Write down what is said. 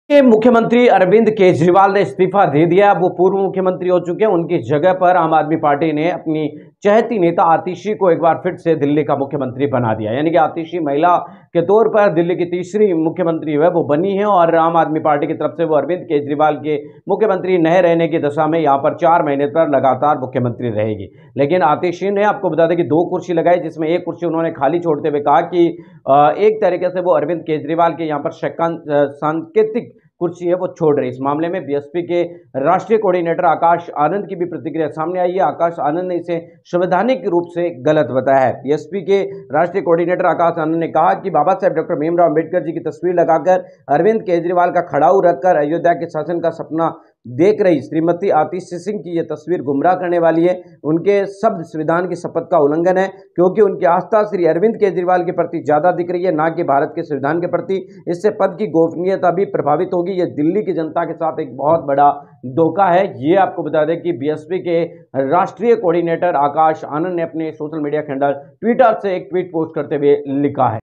के मुख्यमंत्री अरविंद केजरीवाल ने इस्तीफा दे दिया। वो पूर्व मुख्यमंत्री हो चुके हैं। उनकी जगह पर आम आदमी पार्टी ने अपनी चहेती नेता आतिशी को एक बार फिर से दिल्ली का मुख्यमंत्री बना दिया। यानी कि आतिशी महिला के तौर पर दिल्ली की तीसरी मुख्यमंत्री है वो बनी है और आम आदमी पार्टी की तरफ से वो अरविंद केजरीवाल के मुख्यमंत्री न रहने की दशा में यहाँ पर 4 महीने पर लगातार मुख्यमंत्री रहेगी। लेकिन आतिशी ने आपको बता दें कि 2 कुर्सी लगाई, जिसमें एक कुर्सी उन्होंने खाली छोड़ते हुए कहा कि एक तरीके से वो अरविंद केजरीवाल के यहाँ पर सांकेतिक कुर्सी है वो छोड़ रही। इस मामले में बीएसपी के राष्ट्रीय कोऑर्डिनेटर आकाश आनंद की भी प्रतिक्रिया सामने आई है। आकाश आनंद ने इसे संवैधानिक रूप से गलत बताया है। बीएसपी के राष्ट्रीय कोऑर्डिनेटर आकाश आनंद ने कहा कि बाबा साहेब डॉक्टर भीमराव अंबेडकर जी की तस्वीर लगाकर अरविंद केजरीवाल का खड़ाऊ रखकर अयोध्या के शासन का सपना देख रही श्रीमती आतिशी सिंह की यह तस्वीर गुमराह करने वाली है। उनके शब्द संविधान की शपथ का उल्लंघन है, क्योंकि उनकी आस्था श्री अरविंद केजरीवाल के प्रति ज्यादा दिख रही है, ना कि भारत के संविधान के प्रति। इससे पद की गोपनीयता भी प्रभावित होगी। ये दिल्ली की जनता के साथ एक बहुत बड़ा धोखा है। ये आपको बता दें कि बीएसपी के राष्ट्रीय कोऑर्डिनेटर आकाश आनंद ने अपने सोशल मीडिया हैंडल ट्विटर से एक ट्वीट पोस्ट करते हुए लिखा है।